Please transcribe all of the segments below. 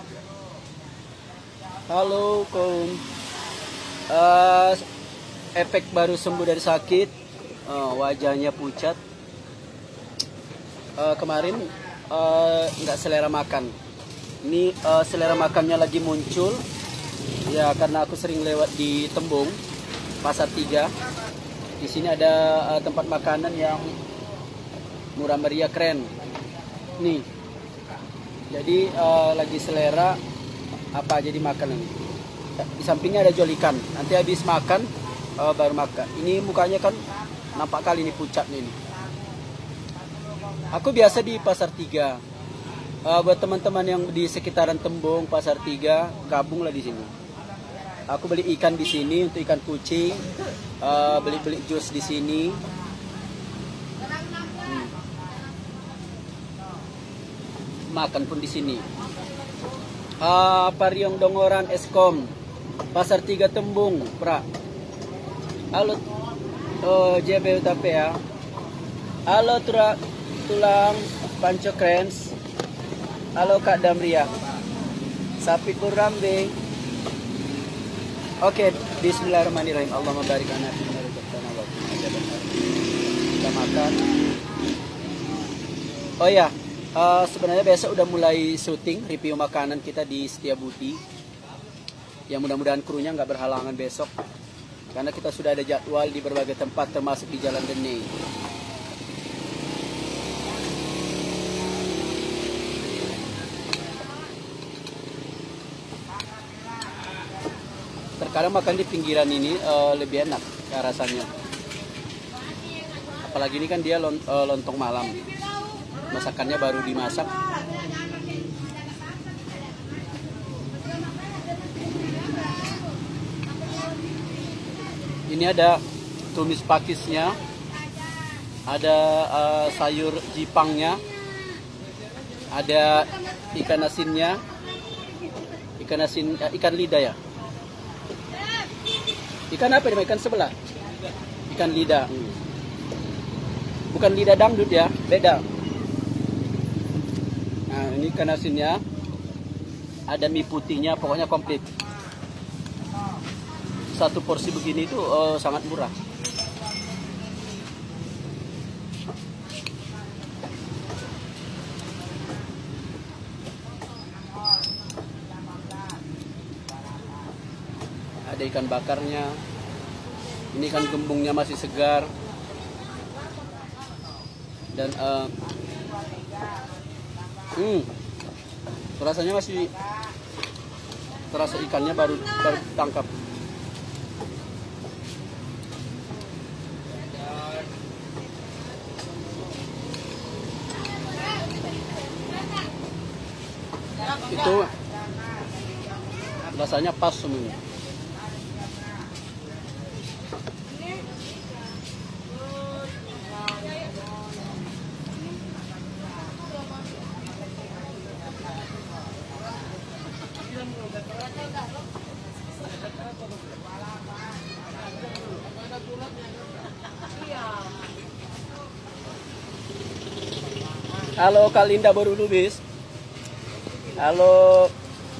Halo, Kom. Efek baru sembuh dari sakit. Wajahnya pucat. Kemarin nggak selera makan. Ini selera makannya lagi muncul. Ya, karena aku sering lewat di Tembung, Pasar 3. Di sini ada tempat makanan yang murah meriah, keren. Nih. Jadi lagi selera apa aja dimakan ini. Di sampingnya ada jual ikan. Nanti habis makan baru makan. Ini mukanya kan nampak kali ini pucat nih. Aku biasa di Pasar 3. Buat teman-teman yang di sekitaran Tembung, Pasar 3, gabunglah di sini. Aku beli ikan di sini untuk ikan kucing. Beli jus di sini. Makan pun di sini. Pariong Dongoran Eskom, Pasar 3 Tembung, pra. Halo, JB Utape ya. Halo Tulang Pancokrens. Halo Kak Damria. Sapi Kurambe. Oke, bismillahirrahmanirrahim. Allah mabarik ana fi kita makan. Oh ya, sebenarnya besok udah mulai syuting review makanan kita di Setiabudi. Yang mudah-mudahan krunya nggak berhalangan besok, karena kita sudah ada jadwal di berbagai tempat termasuk di Jalan Dene. Terkadang makan di pinggiran ini lebih enak rasanya. Apalagi ini kan dia lontong malam. Masakannya baru dimasak. Ini ada tumis pakisnya, ada sayur jipangnya, ada ikan asinnya, ikan lidah ya. Ikan apa ini? Ikan sebelah. Ikan lidah. Bukan lidah dangdut ya, beda. Nah, ini ikan asinnya. Ada mie putihnya, pokoknya komplit. Satu porsi begini itu sangat murah. Ada ikan bakarnya. Ini ikan gembungnya masih segar. Dan rasanya masih terasa ikannya baru tangkap. Itu rasanya pas semuanya. Halo Kak Linda baru Lubis. Halo.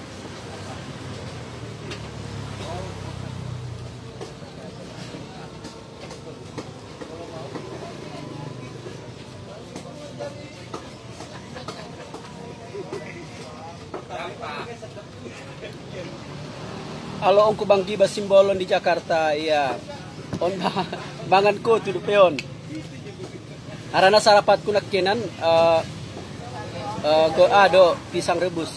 Halo Ongku Bang Giba Simbolon di Jakarta. Iya. On banganku tuh peon. Arana sarapatku nakenan ado pisang rebus.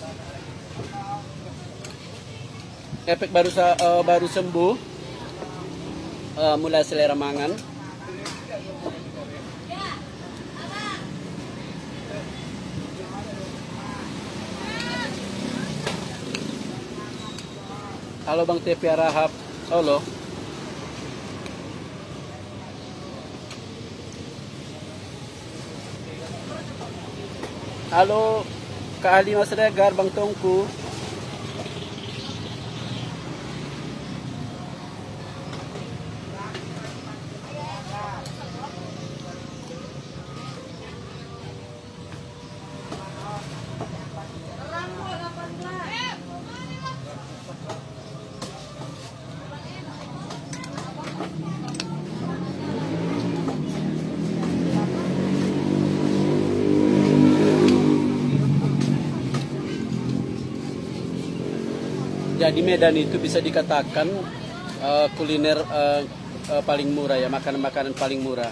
Efek baru sembuh. Mulai selera mangan. Halo Bang Tepi Rahab Solo. Halo Kak Ali Mas Regar, Bang Tongku. Jadi Medan itu bisa dikatakan kuliner paling murah ya, makanan-makanan paling murah.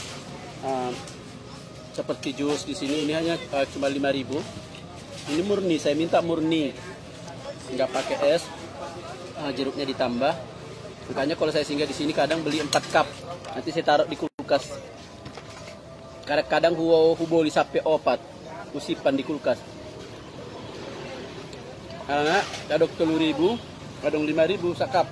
Seperti jus di sini ini hanya cuma 5.000. Ini murni, saya minta murni, nggak pakai es, jeruknya ditambah. Makanya kalau saya singgah di sini kadang beli 4 cup, nanti saya taruh di kulkas. Kadang-kadang hubo sampai 4, usipan di kulkas. Karena kadang 10.000, kadang 5.000 sakap.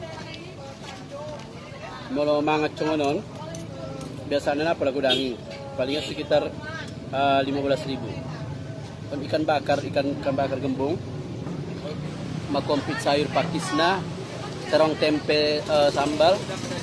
Mau mangat congonon, biasanya apa lagu dangi, palingnya sekitar 15.000. Ikan bakar gembung, makomplit sayur pakisna, terong tempe sambal.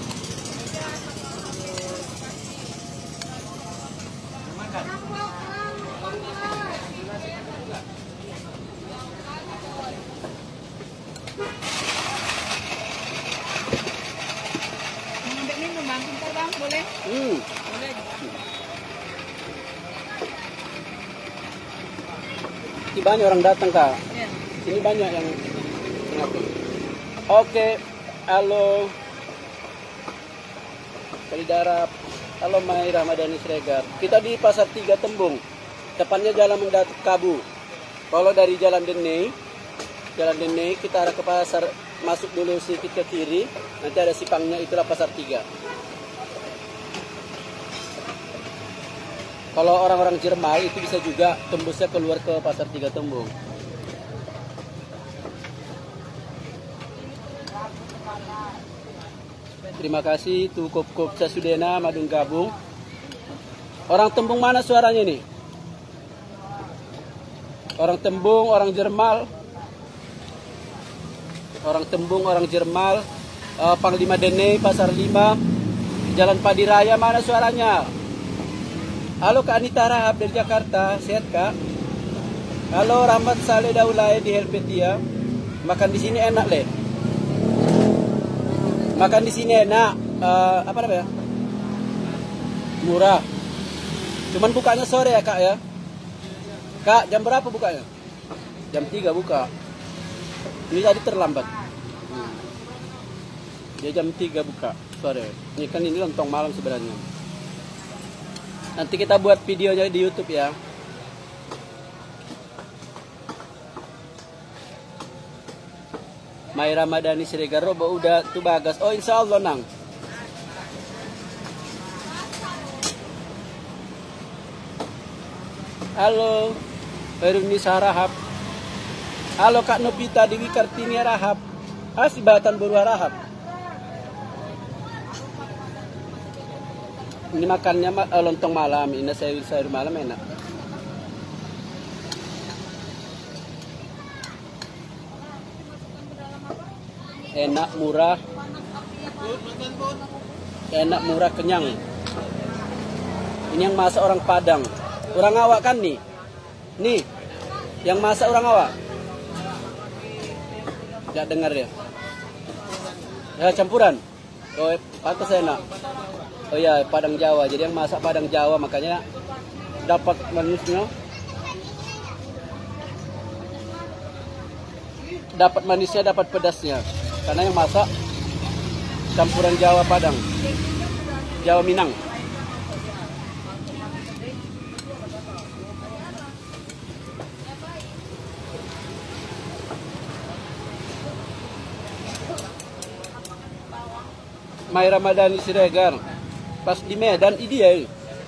Boleh? Boleh. Ini banyak orang datang, Kak. Ya. Ini banyak yang ngaku. Oke, halo. Kalidarap. Halo Mai Ramadhani Sregar. Kita di Pasar 3 Tembung. Depannya Jalan Mendatuk Kabu. Kalau dari Jalan Denei kita arah ke pasar, masuk dulu sedikit ke kiri, nanti ada simpangnya, itulah Pasar 3. Kalau orang-orang Jerman itu bisa juga tembusnya keluar ke Pasar 3 Tembung. Terima kasih tuh Kop Sasudena Madung Gabung. Orang Tembung mana suaranya nih? Orang Tembung, orang Jerman. Orang Tembung, orang Jerman. Panglima Denei, Pasar 5, Jalan Padiraya, mana suaranya? Halo Kak Anita Rahab dari Jakarta, sehat Kak? Halo Rahmat Saleh Daulay di Helvetia. Makan di sini enak Le. Makan di sini enak. Apa namanya? Murah. Cuman bukanya sore ya Kak ya? Kak, jam berapa bukanya? Jam 3 buka. Ini tadi terlambat. Dia jam 3 buka sore. Ini kan ini lontong malam sebenarnya. Nanti kita buat videonya di YouTube ya. Mai Ramadhani Siregar Robo udah tuh bagas. Oh insya Allah nang. Halo Peruni Sarahap. Halo Kak Nobita Dewi Kartini Rahap. Asibatan Buru Rahap. Ini makannya lontong malam, ini sayur malam enak. Enak, murah. Enak, murah, kenyang. Ini yang masak orang Padang. Orang awak kan nih? Nih, yang masak orang awak. Gak dengar ya? Ya campuran. Oh, pantas enak. Oh ya, Padang Jawa. Jadi yang masak Padang Jawa makanya dapat manisnya. Dapat manisnya, dapat pedasnya. Karena yang masak campuran Jawa Padang. Jawa Minang. Mai Ramadhani Siregar. Pas di Medan ini ya.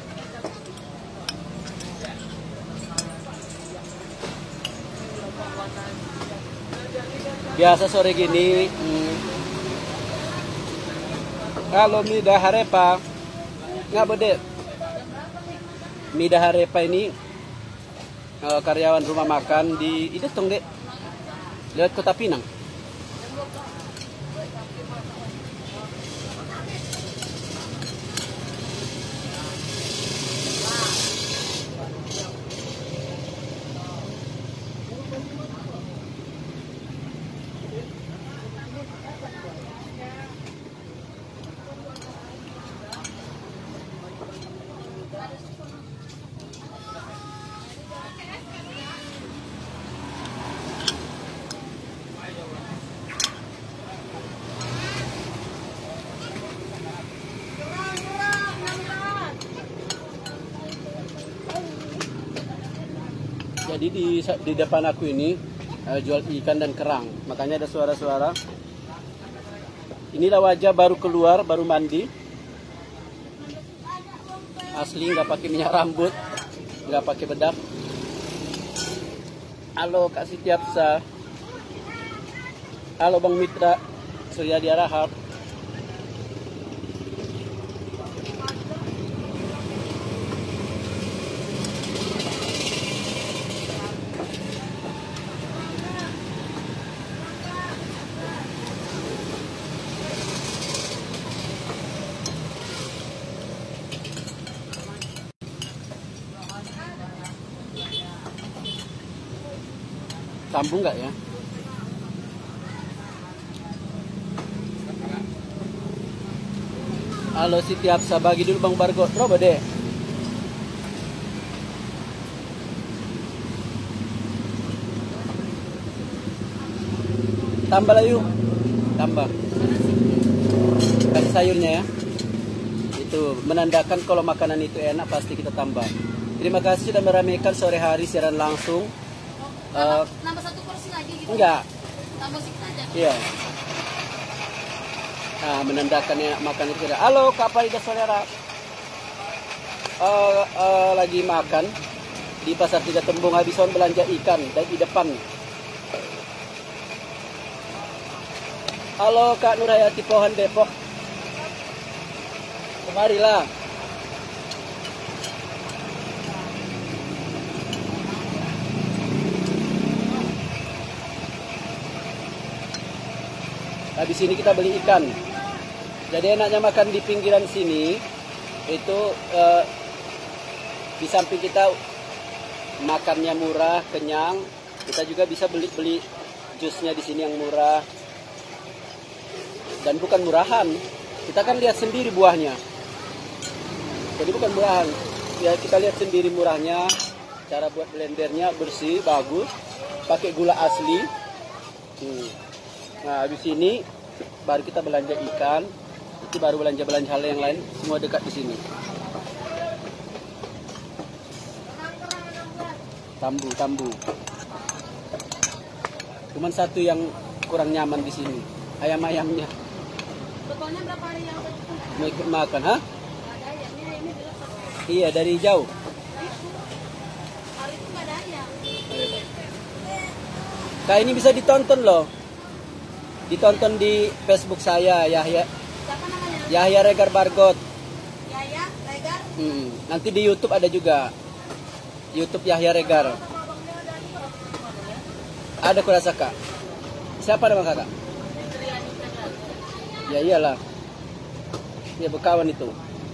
Biasa sore gini. Kalau Mida Harepa nggak beda. Mida Harepa ini karyawan rumah makan di itu tong dek. Lihat Kota Pinang. Jadi di depan aku ini jual ikan dan kerang. Makanya ada suara-suara. Inilah wajah baru keluar, baru mandi. Asli nggak pakai minyak rambut, nggak pakai bedak. Halo Kak Siti Hapsa. Halo Bang Mitra Suryadi Arahap. Sambung nggak ya? Halo Siti Hapsa, bagi dulu Bang Bargot. Coba deh. Tambah lah yuk. Tambah. Kasih sayurnya ya. Itu menandakan kalau makanan itu enak, pasti kita tambah. Terima kasih sudah meramaikan sore hari siaran langsung. Nambah satu porsi lagi gitu? Enggak. Tambah sedikit aja? Iya. Nah, menandakan enak makan itu. Halo Kak Farida Saudara. Lagi makan di Pasar Tiga Tembung, habisan belanja ikan di depan. Halo Kak Nurhayati Pohan Depok. Kemarilah. Habis ini kita beli ikan. Jadi enaknya makan di pinggiran sini itu di samping kita makannya murah, kenyang, kita juga bisa beli jusnya di sini yang murah. Dan bukan murahan. Kita kan lihat sendiri buahnya. Jadi bukan murahan. Ya kita lihat sendiri murahnya. Cara buat blendernya bersih, bagus. Pakai gula asli. Nah, habis ini baru kita belanja ikan. Itu baru belanja hal yang lain. Semua dekat di sini. Tambu. Cuman satu yang kurang nyaman di sini. Ayam-ayamnya. Betulnya berapa hari yang Mau ikut makan, ha? ada ayamnya bilang Iya, dari jauh. hari itu nggak ada ayam. Kak, ini bisa ditonton loh. Ditonton di Facebook saya, Yahya Siapa namanya? Yahya Regar Bargot. Yaya, Regar. Nanti di YouTube ada juga. YouTube Yahya Regar. Ada kurasa Kak. Siapa nama kakak? Ya iyalah. Ya berkawan itu.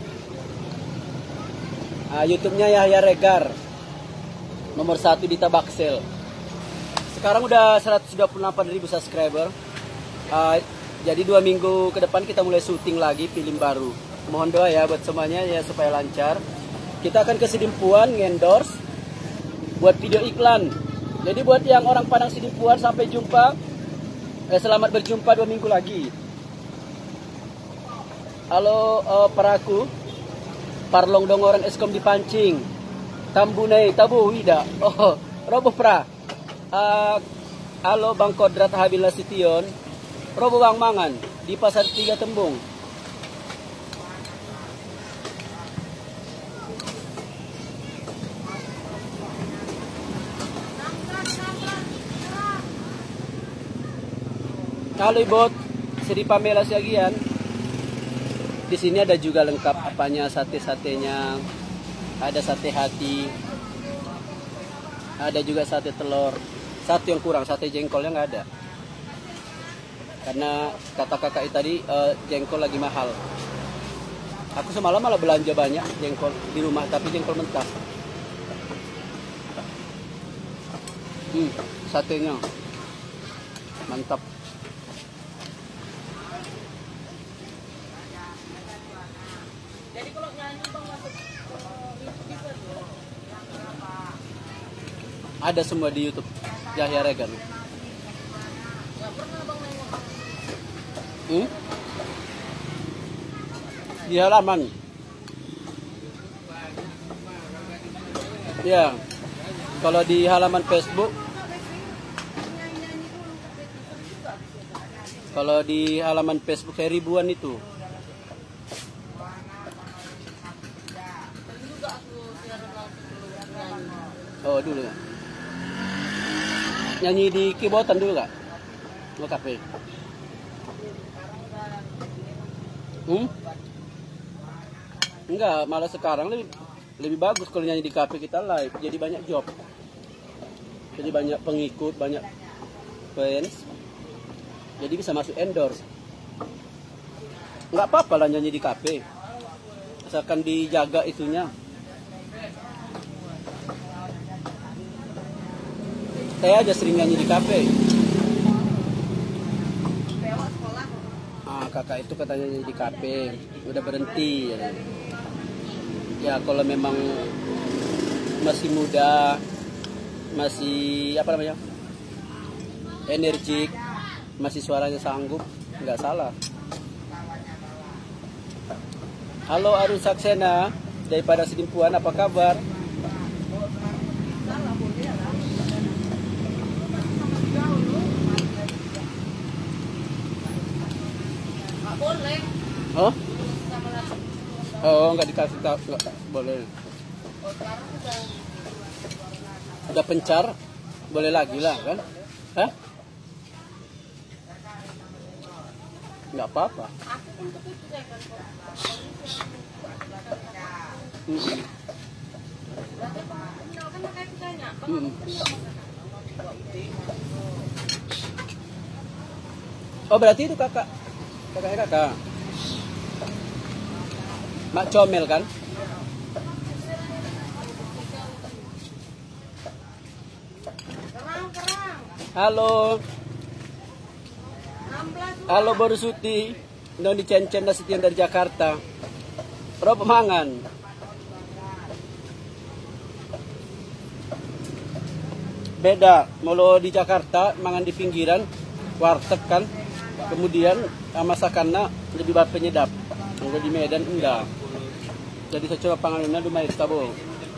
YouTube-nya Yahya Regar. Nomor 1 di Tabaksel. Sekarang udah 128.000 subscriber. Jadi 2 minggu ke depan kita mulai syuting lagi film baru. Mohon doa ya buat semuanya ya supaya lancar. Kita akan ke Sidimpuan ngendorse buat video iklan. Jadi buat yang orang Padang Sidimpuan, sampai jumpa. Selamat berjumpa 2 minggu lagi. Halo paraku. Parlong dongoran eskom dipancing. Tambunai tabu wida. Oh, roboh pra. Halo Bang Kodrat Habila Sition. Robo Bang Mangan di Pasar Tiga Tembung. Halo Ibot, Sri Pamela Siagian. Di sini ada juga lengkap apanya, sate-satenya. Ada sate hati. Ada juga sate telur. Satu yang kurang, sate jengkolnya nggak ada. Karena kata kakak tadi jengkol lagi mahal. Aku semalam malah belanja banyak jengkol di rumah, tapi jengkol mentah. Satenya mantap. Jadi kalau nyanyi Bang masuk Ada semua di YouTube Yahya Regar. Di halaman. Ya. Kalau di halaman Facebook, saya ribuan itu. Oh dulu ya. Nyanyi di keyboardan dulu gak? Mau kafe? Enggak, malah sekarang lebih bagus kalau nyanyi di kafe kita live. Jadi banyak job. Jadi banyak pengikut, banyak fans. Jadi bisa masuk endorse. Enggak apa-apa lah nyanyi di kafe. Asalkan dijaga itunya. Saya aja sering nyanyi di kafe. Kakak itu katanya nyanyi di kafe, udah berhenti. Ya kalau memang masih muda, masih apa namanya, energik, masih suaranya sanggup, nggak salah. Halo Arun Saksena, daripada Sedimpuan, apa kabar? Boleh. Oh? Oh, nggak dikasih tahu, nggak boleh. Udah pencar, boleh lagi lah kan? Hah? Nggak apa-apa. Oh berarti itu kakaknya kakak. Mak Comel kan? Halo. Halo Boru Suti. Noni Cencen Nasution dari Jakarta. Rob mangan. Beda, kalau di Jakarta mangan di pinggiran warteg kan. Kemudian masakannya lebih penyedap. Kalau di Medan enggak. Jadi saya coba panganannya lumayan tabo.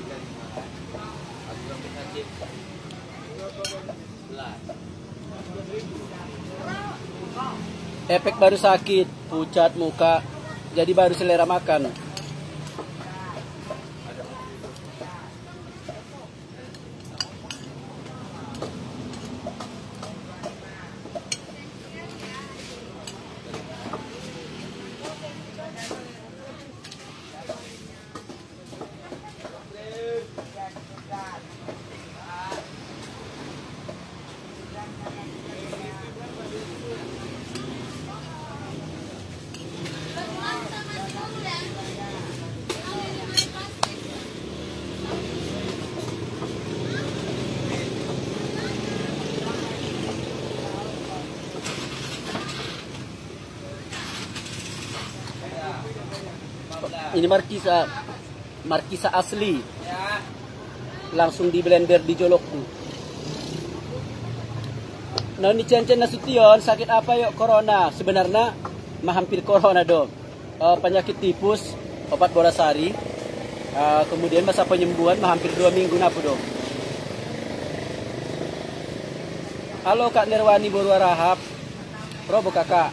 Efek baru sakit, pucat muka, jadi baru selera makan. Ini markisa asli, langsung di blender di Jolokku. Noni Cencen Nasution, sakit apa yuk corona? Sebenarnya hampir corona dong. Penyakit tipus, obat borasari. Kemudian masa penyembuhan hampir 2 minggu napu dong. Halo Kak Nirwani Borwarahap, Robo kakak.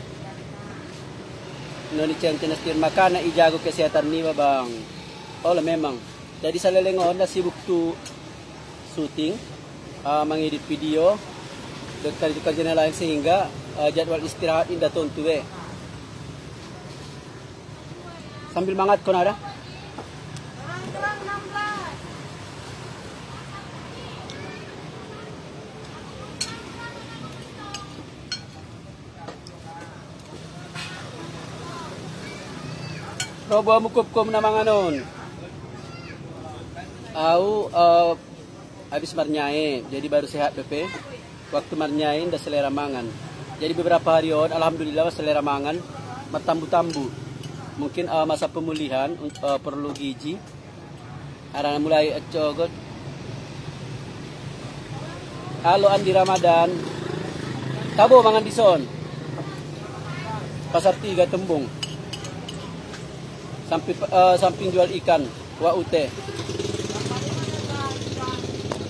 Noni Cencen Nasution, makana ijago kesehatan nih bang. Oh lah memang. Jadi saya lengon na sibuk tu syuting, mengedit video, dokter itu kerjanya lain sehingga jadwal istirahat indah tontu sambil mangat kau ada. Robo mukup-kum na mga nun. Habis marnyai, jadi baru sehat BP. Waktu marnyain udah selera mangan. Jadi beberapa hari on, alhamdulillah selera mangan, matambu-tambu. Mungkin masa pemulihan perlu gizi. Arana mulai cogot. Halo Andi Ramadan. Tabo mangan di son. Pasar 3 Tembung. Samping jual ikan, wa ute.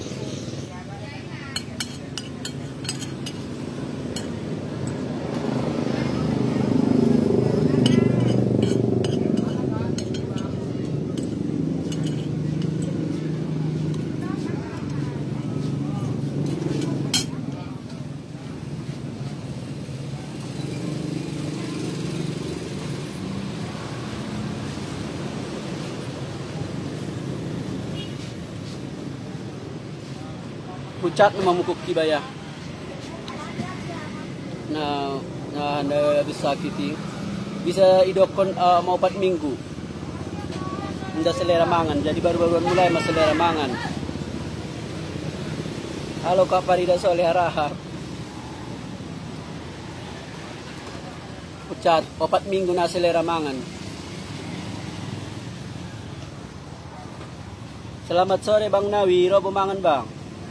pucat memamukuk kibaya. Nah, anda bisa kiti bisa idokon mau 4 minggu. Nda selera mangan, jadi baru-baru mulai mas selera mangan. Halo Kak Farida Soleh Harahap. Pucat 4 minggu na selera mangan. Selamat sore Bang Nawi, robo mangan Bang.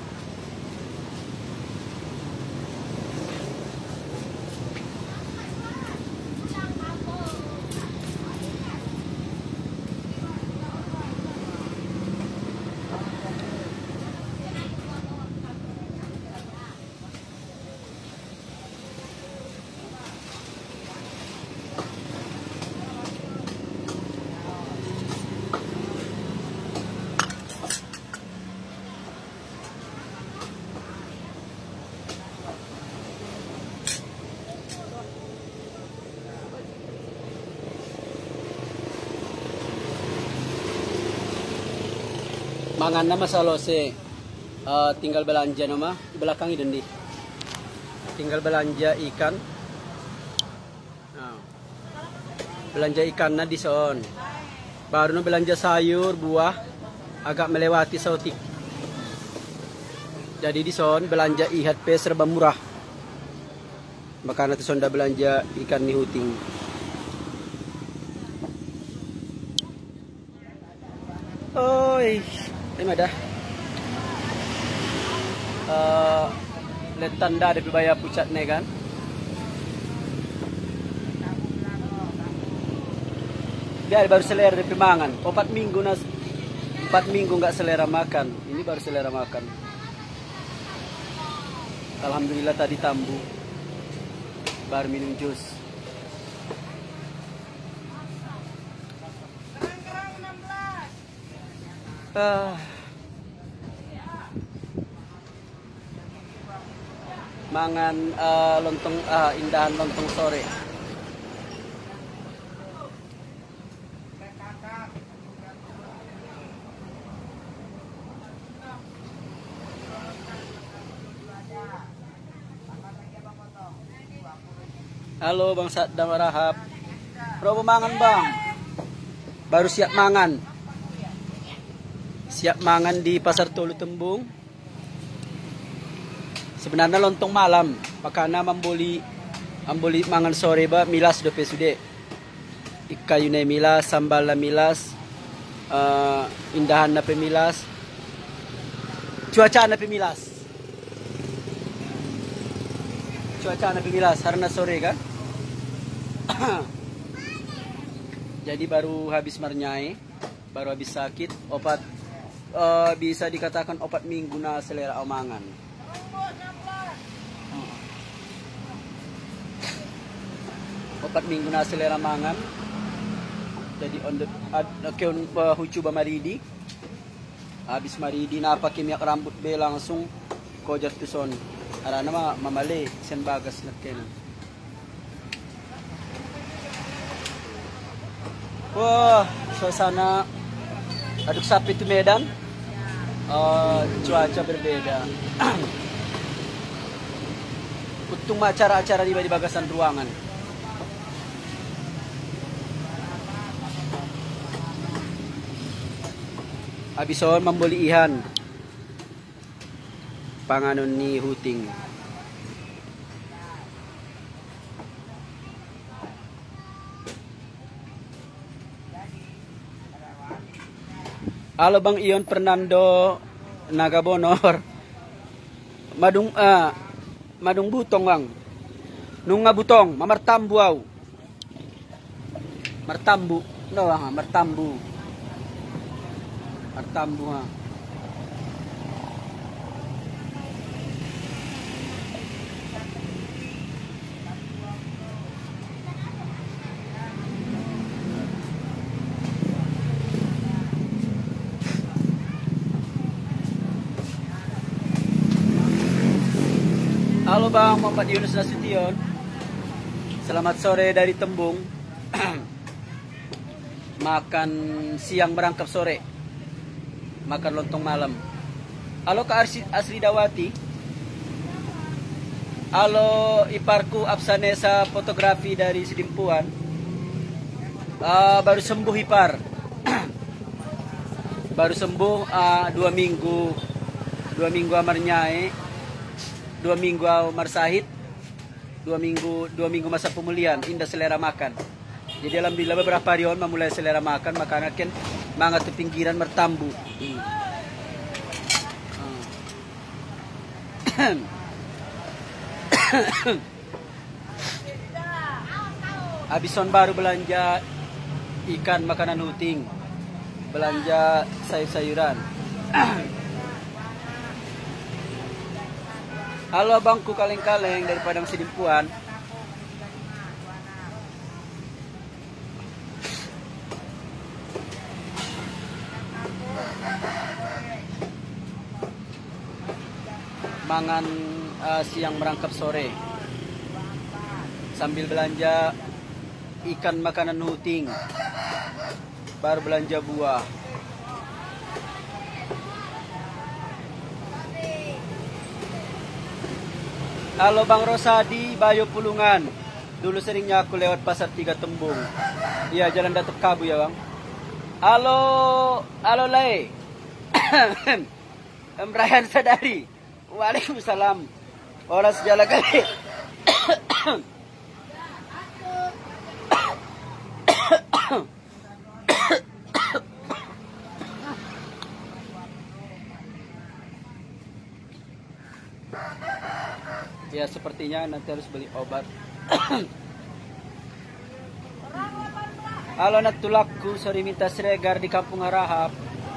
Mangan nama salose, tinggal belanja nama di belakang ini. Tinggal belanja ikan. Nah, belanja ikan na di son. Baru no belanja sayur, buah, agak melewati sautik. Jadi di son belanja ihat pe serba murah. Makanya tu son dah belanja ikan ni huting. Oi. Ini ada lihat tanda di baya pucat nih kan. Dia baru selera di mangan. 4 minggu nggak selera makan. Ini baru selera makan. Alhamdulillah tadi tambu. Baru minum jus. Mangan lontong indahan lontong sore. Halo Bang Saddam Rahab. Bro mangan Bang. Baru siap mangan. Siap mangan di Pasar Tolu Tembung. Sebenarnya lontong malam, makanya membuli mangan sore ba milas dope sude. Ikayune milas, sambal na milas, indahan na pemilas, cuaca na pemilas. Cuaca na pemilas, karena sore kan. Jadi baru habis marnyai, baru habis sakit, obat bisa dikatakan 4 minggu na selera mangan. 4 minggu na selera mangan. Jadi on the keun hucu ba maridi. Habis maridi na pakai minyak rambut be langsung kojar tuson. Ara nama mamale sen bagas na ken. Wah, suasana aduk sapi itu Medan. Cuaca berbeda. Untung acara-acara di bagasan ruangan. Abison membeli ihan panganon ni huting. Halo Bang Ion Fernando Nagabonor. Madung butong Bang. Nung nga butong mamartambu aw. Martambu. No, martambu. Martambu ha. Halo Bang Muhammad Yunus Nasution. Selamat sore dari Tembung. Makan siang berangkap sore. Makan lontong malam. Halo Kak Asri Dawati. Halo iparku Absanesa fotografi dari Sidimpuan. Baru sembuh ipar. Baru sembuh 2 minggu. 2 minggu amarnyai. 2 minggu amar sahid. 2 minggu masa pemulihan. Indah selera makan. Jadi alhamdulillah beberapa hari on memulai selera makan. Makanan kan mangat ke pinggiran mertambu. Habison baru belanja ikan makanan huting, belanja sayur-sayuran. Halo abangku kaleng-kaleng dari Padang Sidimpuan. Mangan siang merangkap sore sambil belanja ikan makanan huting, baru belanja buah. Halo Bang Rosadi, Bayo Pulungan. Dulu seringnya aku lewat Pasar 3 Tembung. Iya, Jalan Datuk Kabu ya Bang. Halo Lay. Rayhan Sadari. Waalaikumsalam. Orang sejalan kali. Ya sepertinya nanti harus beli obat. Halo Natulakku, sorry minta Sregar di Kampung Harahap.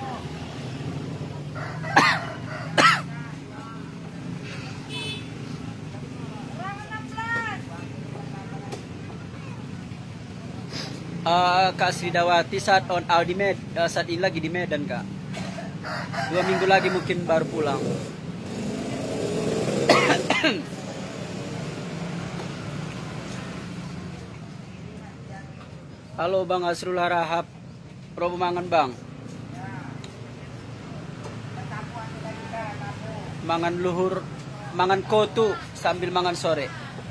Kak Sri Dawati saat on out di saat ini lagi di Medan Kak. 2 minggu lagi mungkin baru pulang. Halo Bang Asrul Harahap, Probo mangan Bang. Mangan luhur, mangan kotu sambil mangan sore.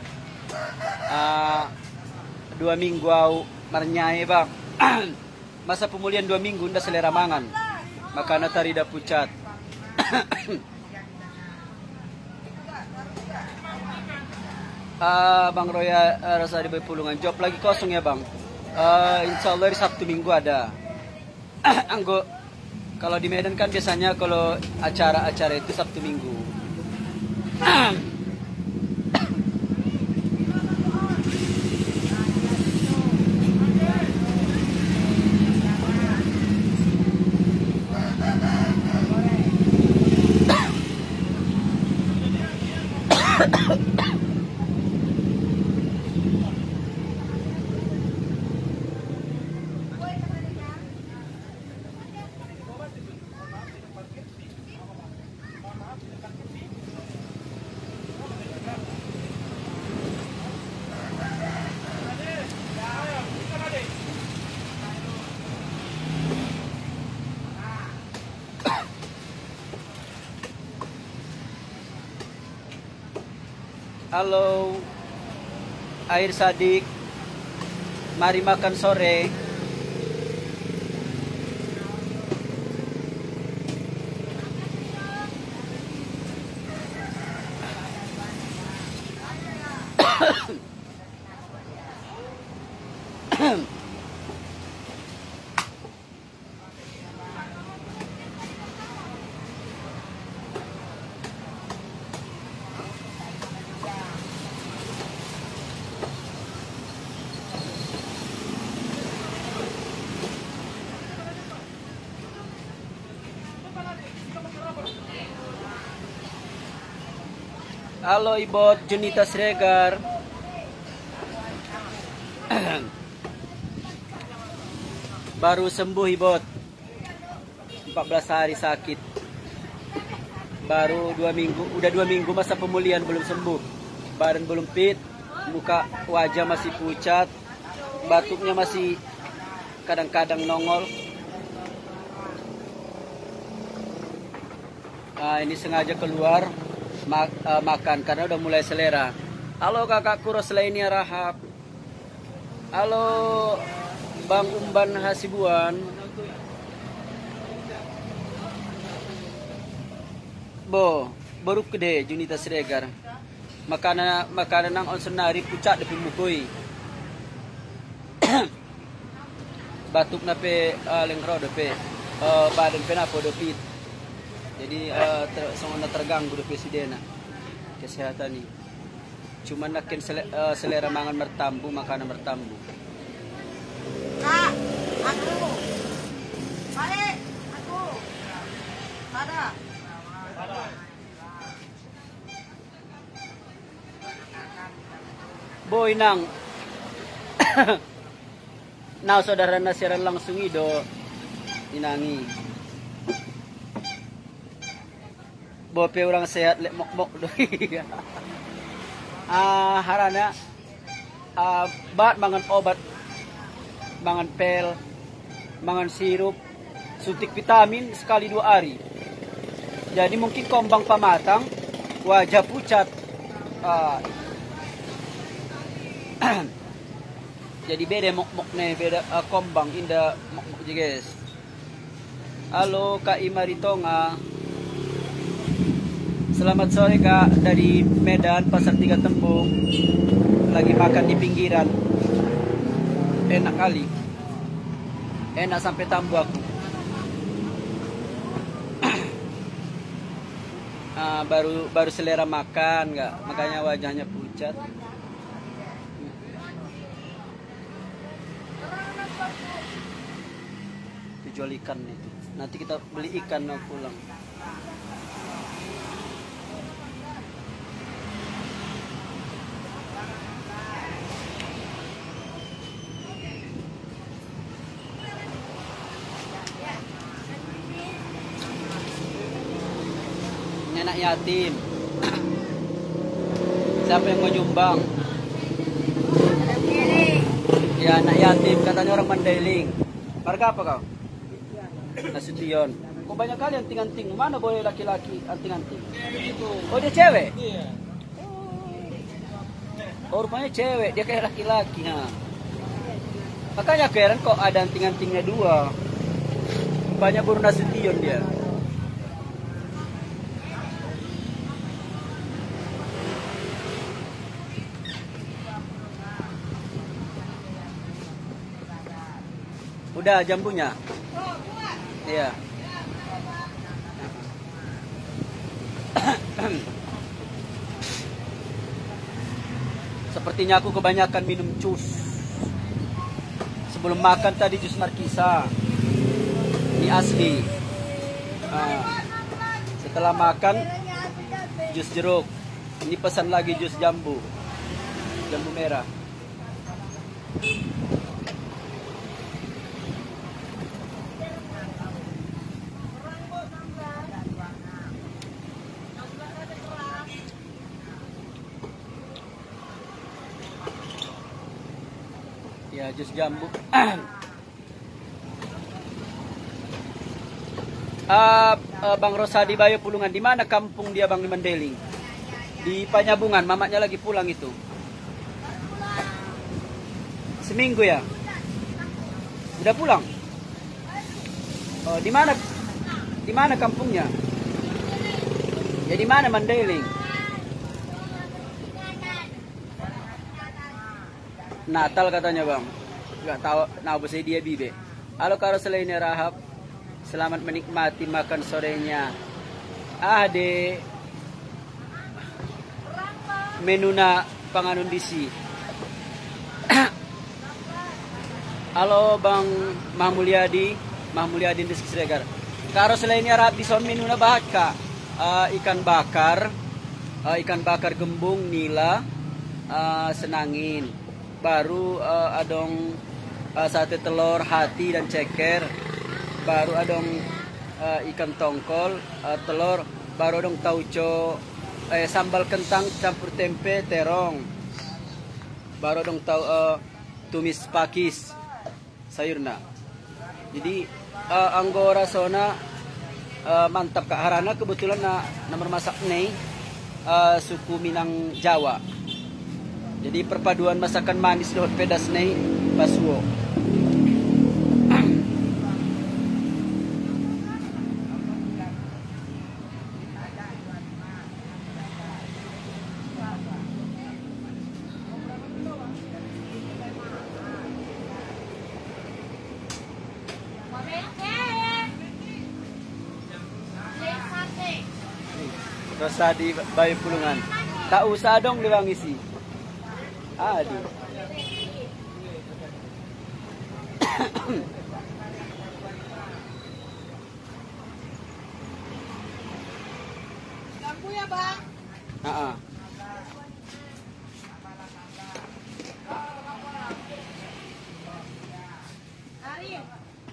2 minggu au marnyai Bang. Masa pemulihan 2 minggu nda selera mangan. Makana tarida pucat. Bang Roya rasa di Pulungan job lagi kosong ya Bang. Insya Allah hari Sabtu Minggu ada. Anggo kalau di Medan kan biasanya kalau acara-acara itu Sabtu Minggu. Halo Air Sadik, mari makan sore. Halo Ibot Junita Sregar. Baru sembuh Ibot. 14 hari sakit. Baru 2 minggu, udah 2 minggu masa pemulihan belum sembuh. Badan belum fit, muka wajah masih pucat, batuknya masih kadang-kadang nongol. Ini sengaja keluar makan karena udah mulai selera. Halo kakakku Roslaini Rahab. Halo Bang Umban Hasibuan. Baru gede Junita Siregar. Makanan ang onsonari pucat depi mukui. Batuk nape lengro depe badan penapo depi. Jadi sangat terganggu depi sidena kesehatan ni. Cuma nakin selera mangan mertambu, makanan mertambu. Kak, aku. Balik, aku. Ada. Boy nang now saudara nasiran langsung ido inangi bope orang sehat lek mok doi harana bat mangan obat mangan pel mangan sirup suntik vitamin sekali 2 hari jadi mungkin kombang pamatang wajah pucat jadi beda mok nih beda kombang indah mok guys. Halo Kak Imaritonga. Selamat sore Kak dari Medan Pasar 3 Tembung. Lagi makan di pinggiran. Enak kali. Enak sampai tambu aku. Baru selera makan nggak, makanya wajahnya pucat. Jual ikan itu. Nanti kita beli ikan mau pulang. Ini anak yatim. Siapa yang mau nyumbang? Ya anak yatim katanya orang Mandailing. Marga apa kau? Nasution. Kok banyak kali anting-anting. Mana boleh laki-laki anting-anting? Oh dia cewek? Iya. Oh rupanya cewek. Dia kayak laki-laki. Makanya keren kok ada anting-antingnya 2. Banyak baru Nasution dia. Udah jambunya? Iya. Sepertinya aku kebanyakan minum jus. Sebelum makan tadi jus markisa. Ini asli. Setelah makan jus jeruk. Ini pesan lagi jus jambu. Jambu merah. Ya, jus jambu. Bang Rosadi Bayo Pulungan, di mana kampung dia Bang di Mandailing? Di Panyabungan, mamanya lagi pulang itu. Seminggu ya? Udah pulang? Oh, di mana? Di mana kampungnya? Ya di mana Mandailing? Natal katanya Bang. Enggak tahu nah bahasa dia bibe. Halo Karo Selaini Rahab. Selamat menikmati makan sorenya. De menuna panganun disi. Halo Bang Mahmulyadi di Siregar. Karo Selaini Rahab di son menuna bahat ka. Ikan bakar gembung nila senangin. Baru adong sate telur hati dan ceker, baru adong ikan tongkol telur, baru adong tauco sambal kentang campur tempe terong, baru adong tumis pakis sayurna. Jadi anggora sona mantap Kak. Harana kebetulan nomor masak nih suku Minang Jawa. Jadi perpaduan masakan manis dengan pedas nih basuo. Dosa di Bayu Pulungan. Tak usah dong diwang isi. Aduh. Lampu ya, Bang. Arif.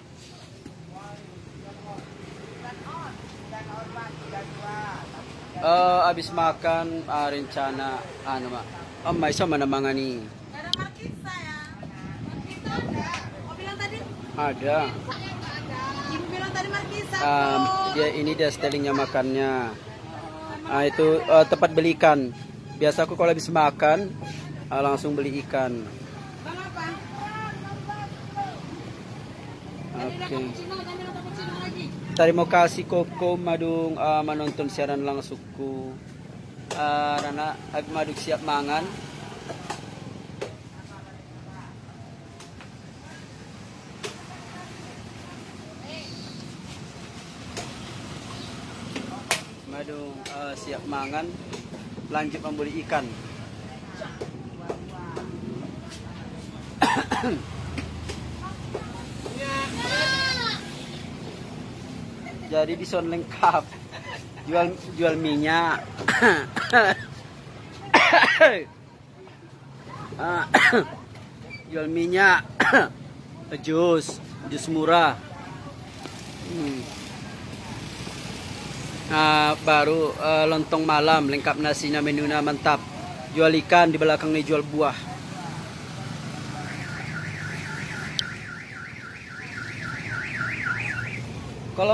Abis makan rencana mak. May sama naman ni. Ada markisa ya. Markisa ada. Kau bilang tadi? Ada. Ibu bilang tadi markisa. Dia stylingnya makannya. Itu tempat beli ikan. Biasa aku kalau habis makan langsung beli ikan. Bang apa? Oke. Terima kasih Koko madung menonton siaran langsungku. Rana madung siap mangan. Madung siap mangan. Lanjut membeli ikan. Jadi dison lengkap. Jual minyak. Jual minyak. Jus murah. Baru lontong malam lengkap nasinya, menunya mantap. Jual ikan, di belakangnya jual buah. Kalau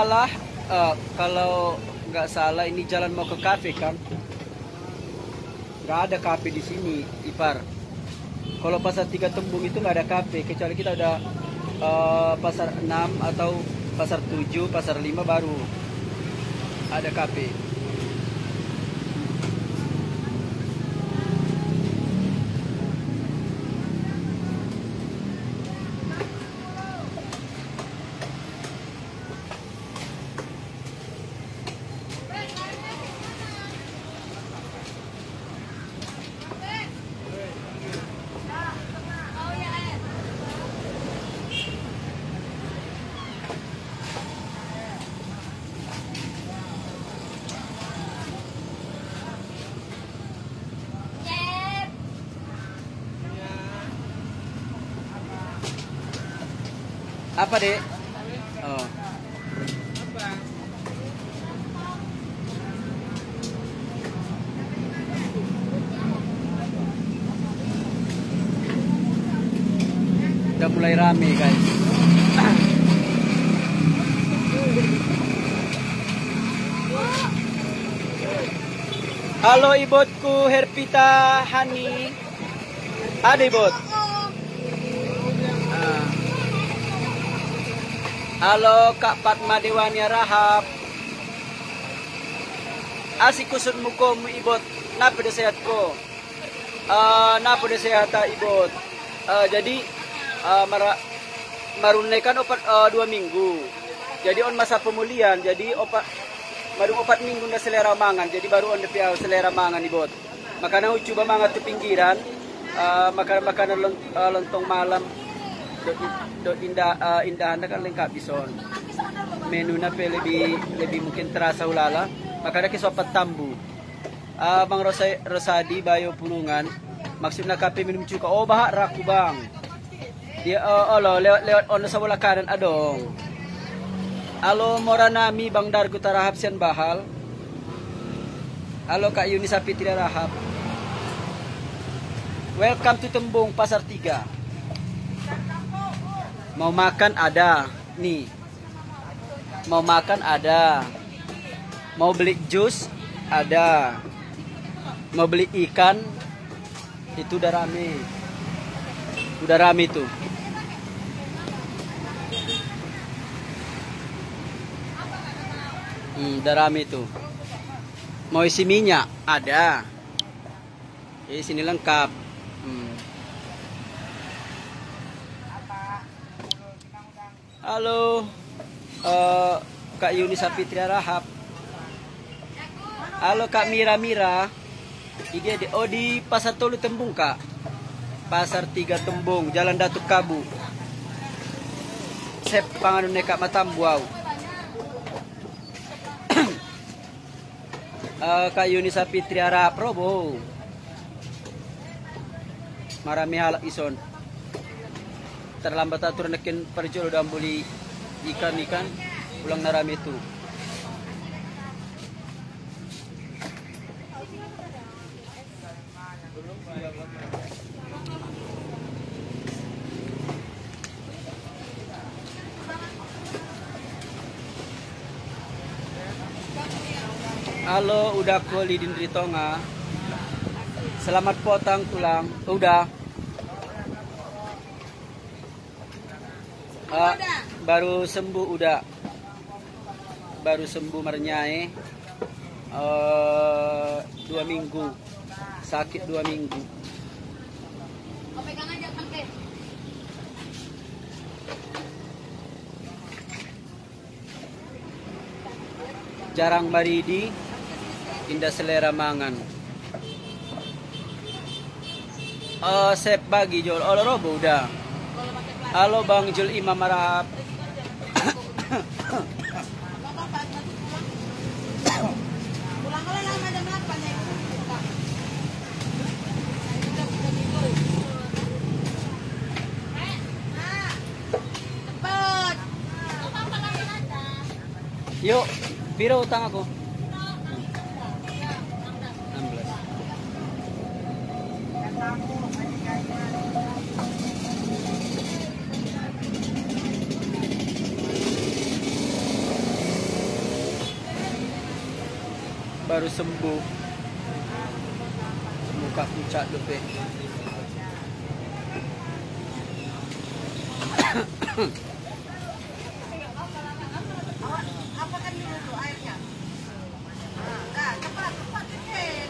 nggak salah ini jalan mau ke kafe kan? Nggak ada kafe di sini, Ipar. Kalau pasar 3 Tembung itu nggak ada kafe, kecuali kita ada pasar 6 atau pasar 7, pasar 5 baru ada kafe. Apa dek? Oh. Udah mulai rame guys. Halo ibotku Herpita Hani. Ada ibot. Halo Kak Fatma Dewanya Rahab. Asik kusut muko mu ibot. Napa de sehat ko? Napa de sehat ibot? Jadi marunaikan opat 2 minggu. Jadi on masa pemulihan. Jadi baru 4 minggu na selera mangan. Jadi baru on depiau selera mangan ibot. Makanya coba mangan tu pinggiran. Makanan lontong malam. Indah kan lengkap bison. Menu na lebih mungkin terasa ulala. Makanya kisopat tambu. Bang Rosadi Bayo Pulungan. Maksudnya kape minum cuka. Oh bahak raku bang. Dia lewat ono sa wala kanan adong. Halo Moranami Bang Dargu Tarahap Sian Bahal. Halo Kak Yuni Sapitri Rahab. Welcome to Tembung Pasar 3. Mau makan ada nih Mau makan ada. Mau beli jus ada. Mau beli ikan itu udah rame. Udah rame tuh. Udah rame tuh. Mau isi minyak ada. Di sini lengkap. Halo, Kak Yuni Sapitria Rahab. Halo Kak Mira. Di Pasar Tolu Tembung Kak. Pasar 3 Tembung, Jalan Datuk Kabu. Sep panganun Kak Matambuau. Kak Yuni Sapitria Rahab Probo. Marami halak ison. Terlambat atur nekin perjol udah beli ikan ulang narami itu. Halo, udah kuali Dindri Tonga. Selamat potang tulang. Udah. Baru sembuh udah. Baru sembuh marnyai. 2 minggu. Sakit 2 minggu. Jarang baridi. Indah selera mangan. Sep bagi Jol. Robo udah. Halo Bang Jul Imam Rahab. Yuk, piro utang aku? 16. Baru sembuh. Muka pucat dope. Apakan dulu tuh airnya. Kak, cepat dikit.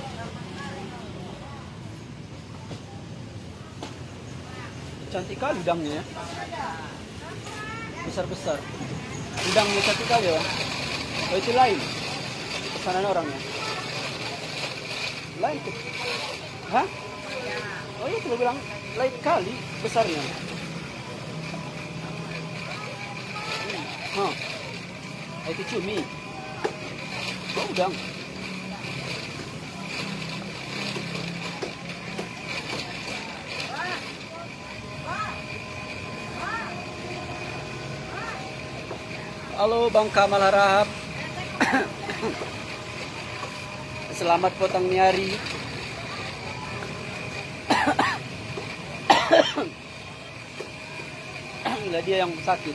Cantik kali udangnya ya. Besar-besar. Udangnya cantik kali ya. Oh itu lain. Pesanan orangnya. Lain tuh. Hah? Oh iya tuh bilang lain kali besarnya. Hah. Itu cumi. Oh udang. Halo Bang Kamal Rahab. Selamat potong nyari. Inilah dia yang sakit.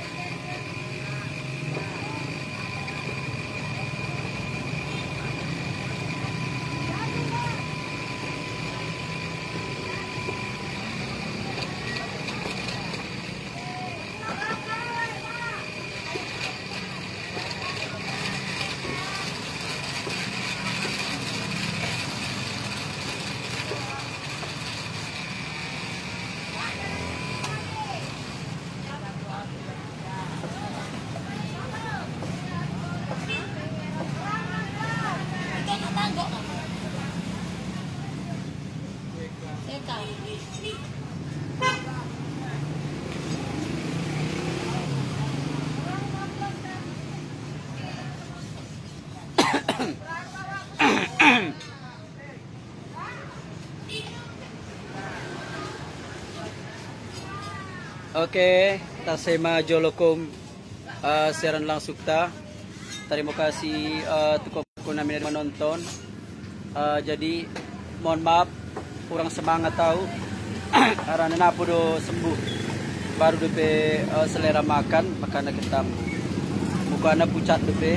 Oke, tasema jolokom siaran langsung ta. Terima kasih tukok namin menonton. Jadi mohon maaf kurang semangat tahu. Karena napo do sembuh. Baru DP selera makan makanya kita bukan pucat bepe.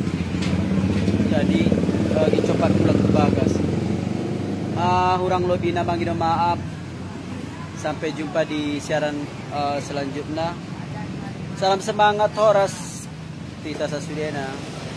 Jadi dicopat pulang ke bagas. Hurang lebih na manggil maaf. Sampai jumpa di siaran selanjutnya. Salam semangat Horas Tita Sasudena.